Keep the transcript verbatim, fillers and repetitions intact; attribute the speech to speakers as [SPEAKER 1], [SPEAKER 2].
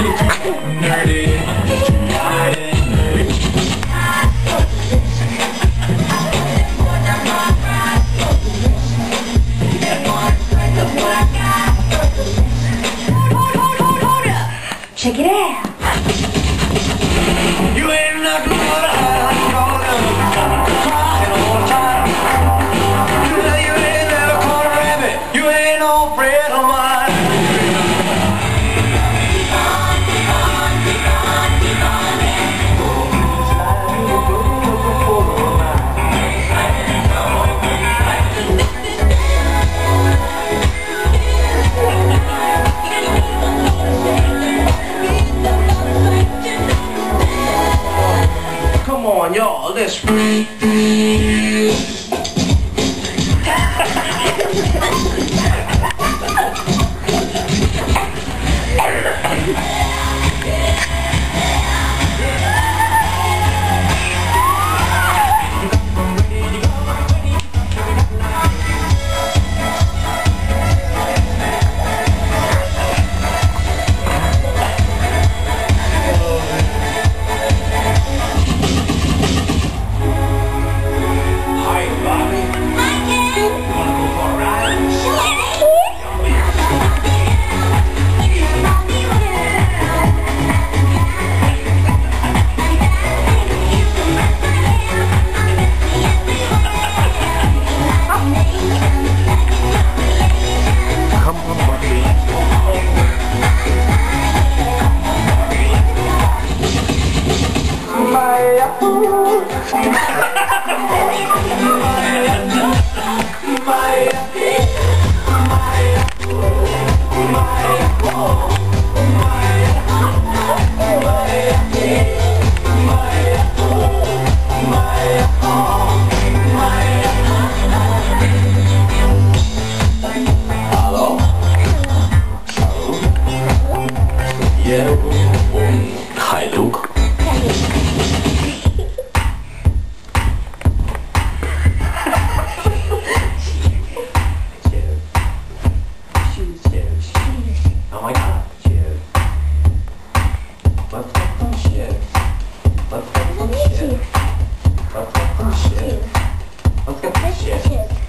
[SPEAKER 1] nerdy, nerdy.
[SPEAKER 2] Check it out.
[SPEAKER 1] You ain't nothing but a hot crying all the time. You know you ain't never caught a rabbit. You ain't no friend of mine. Come on, y'all, let's Hallo. Oh my God. Shit. What the shit? What the shit? What the shit? What the shit?